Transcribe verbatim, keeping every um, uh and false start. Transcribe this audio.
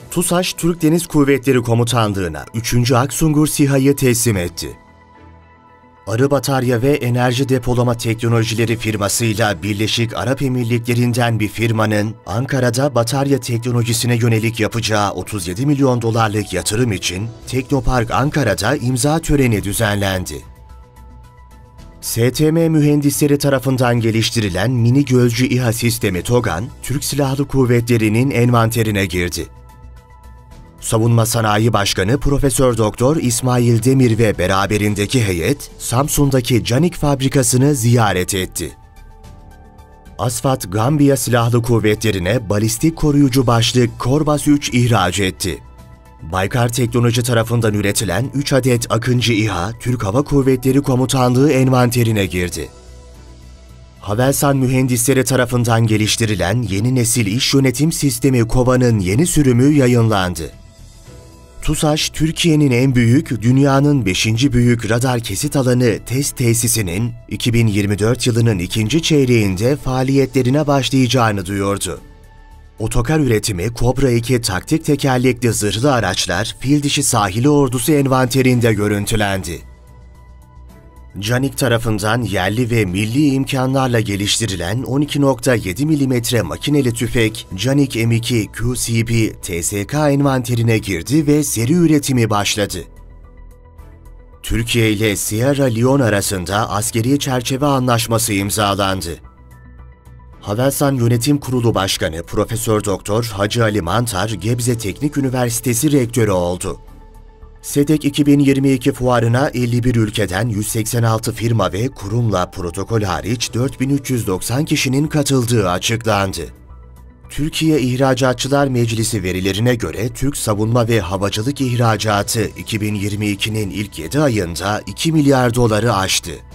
TUSAŞ, Türk Deniz Kuvvetleri Komutanlığı'na üçüncü Aksungur SİHA'yı teslim etti. Arı batarya ve enerji depolama teknolojileri firmasıyla Birleşik Arap Emirlikleri'nden bir firmanın Ankara'da batarya teknolojisine yönelik yapacağı otuz yedi milyon dolarlık yatırım için Teknopark Ankara'da imza töreni düzenlendi. S T M mühendisleri tarafından geliştirilen mini gölcü İHA sistemi TOGAN, Türk Silahlı Kuvvetleri'nin envanterine girdi. Savunma Sanayi Başkanı Profesör Doktor İsmail Demir ve beraberindeki heyet, Samsun'daki Canik fabrikasını ziyaret etti. ASFAD, Gambiya Silahlı Kuvvetleri'ne balistik koruyucu başlık Korbas üç ihraç etti. Baykar Teknoloji tarafından üretilen üç adet Akıncı İHA, Türk Hava Kuvvetleri Komutanlığı envanterine girdi. Havelsan mühendisleri tarafından geliştirilen yeni nesil iş yönetim sistemi KOVA'nın yeni sürümü yayınlandı. TUSAŞ, Türkiye'nin en büyük, dünyanın beşinci büyük radar kesit alanı test tesisinin iki bin yirmi dört yılının ikinci çeyreğinde faaliyetlerine başlayacağını duyurdu. Otokar üretimi Kobra iki taktik tekerlekli zırhlı araçlar Fildişi Sahili Ordusu envanterinde görüntülendi. Canik tarafından yerli ve milli imkanlarla geliştirilen on iki nokta yedi milimetre makineli tüfek Canik M iki Q C B T S K envanterine girdi ve seri üretimi başladı. Türkiye ile Sierra Leone arasında askeri çerçeve anlaşması imzalandı. Havelsan Yönetim Kurulu Başkanı Profesör Doktor Hacı Ali Mantar, Gebze Teknik Üniversitesi Rektörü oldu. SEDEK iki bin yirmi iki fuarına elli bir ülkeden yüz seksen altı firma ve kurumla protokol hariç dört bin üç yüz doksan kişinin katıldığı açıklandı. Türkiye İhracatçılar Meclisi verilerine göre Türk savunma ve havacılık ihracatı iki bin yirmi ikinin ilk yedi ayında iki milyar doları aştı.